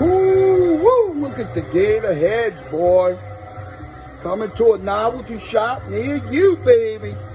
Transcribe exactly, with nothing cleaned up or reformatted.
Ooh, woo, look at the gator heads, boy. Coming to a novelty shop near you, baby.